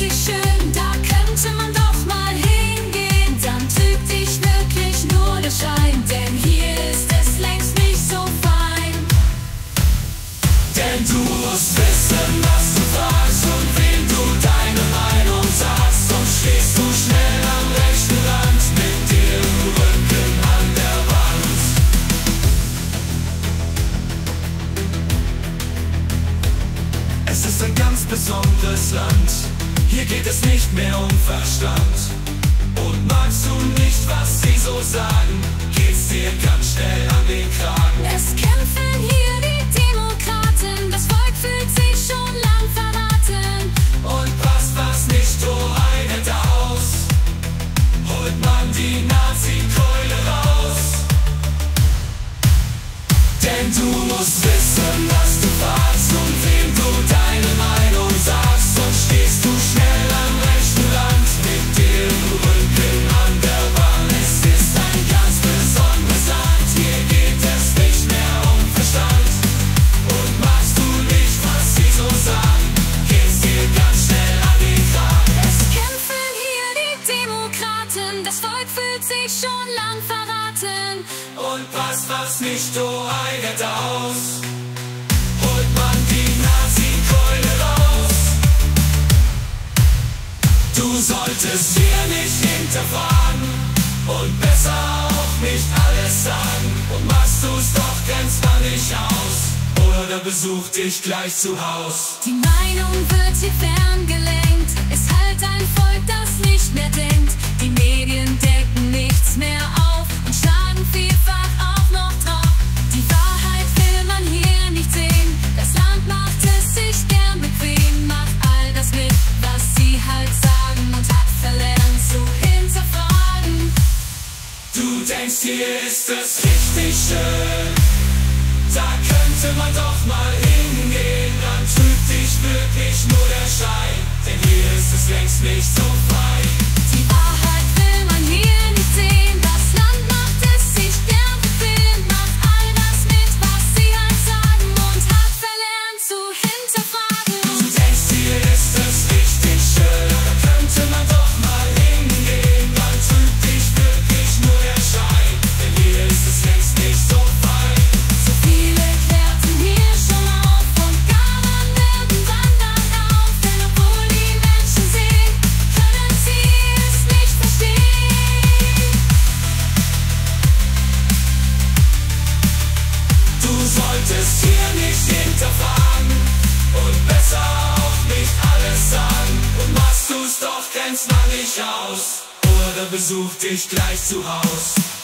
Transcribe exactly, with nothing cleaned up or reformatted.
sich schön, da könnte man doch mal hingehen. Dann trügt dich wirklich nur der Schein, denn hier ist es längst nicht so fein. Denn du musst wissen, was du fragst und wem du deine Meinung sagst. Sonst stehst du schnell am rechten Rand mit dir im Rücken an der Wand. Es ist ein ganz besonderes Land, hier geht es nicht mehr um Verstand. Und magst du nicht, was sie so sagen, geht's dir ganz schnell an den Kragen. Es kämpfen hier die Demokraten, das Volk fühlt sich schon lang verraten. Und passt was nicht so eine aus, holt man die Nazi-Keule raus. Denn du musst wissen, was du fragst und wem du deine Meinung sagst. Sonst stehst du schnell am rechten Rand mit dir im Rücken an der Wand. Es ist ein ganz besonderes Land, hier geht es nicht mehr um Verstand. Und machst du nicht, was sie so sagen, geht's dir ganz schnell an den Kragen. Es kämpfen hier die Demokraten, das Volk fühlt sich schon lang verraten. Und passt was nicht so einet aus, holt man die Nazi-Keule raus. Du solltest hier nicht hinterfragen und besser auch nicht alles sagen. Und machst du's doch, grenzt man nicht aus, oder besuch dich gleich zu Haus. Die Meinung wird hier ferngelenkt, ist halt ein Volk, das nicht mehr denkt. Die Medien decken nichts mehr auf und schlagen vielfach auch noch drauf. Die Wahrheit will man hier nicht sehen, das Land macht es sich gern bequem. Macht all das mit, was sie halt sagen, und hat verlernt zu hinterfragen. Du denkst, hier ist es richtig schön, da könnte man doch mal hingehen. Dann trügt dich wirklich nur der Schein, denn hier ist es längst nicht so frei. Die Wahrheit will man hier nicht sehen, das Land macht es sich gern bequem. Macht all das mit, was sie halt sagen, und hat verlernt zu hinterfragen. Du denkst, hier ist es richtig schön, da könnte man doch mal hingehen. Dann trügt dich wirklich nur der Schein, denn hier ist es längst nicht so frei. So viele klärten hier schon auf und gaben werden dann dann auf. Denn obwohl die Menschen sehen, können sie es nicht verstehen. Du solltest hier nicht hinterfragen und besser auch nicht alles sagen. Und machst du's doch, grenzt man nicht aus, oder besuch dich gleich zu Haus.